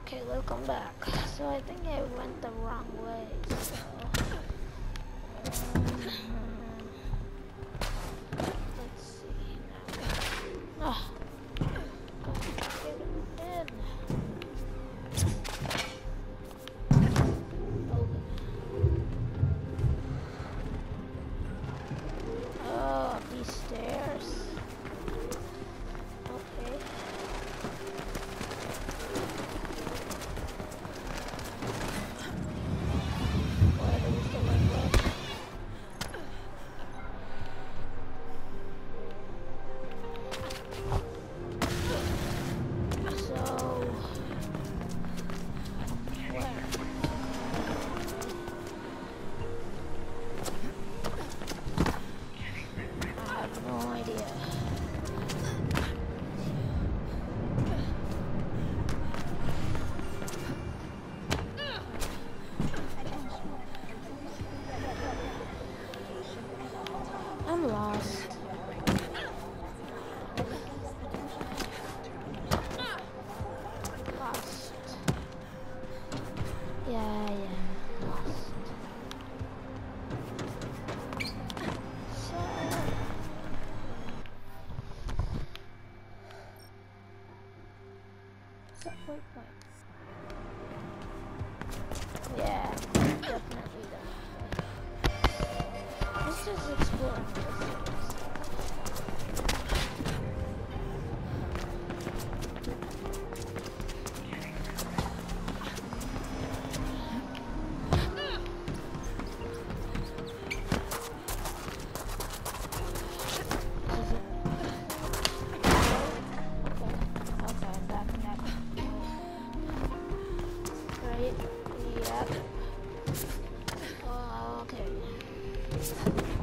Okay, welcome back. So I think I went the wrong way. So let's see now. Ah, get in. Open. Oh, these stairs. Okay. I'm lost. Lost. Yeah, lost. So wait. Yeah, definitely that. Let's just explore. Yep. Okay.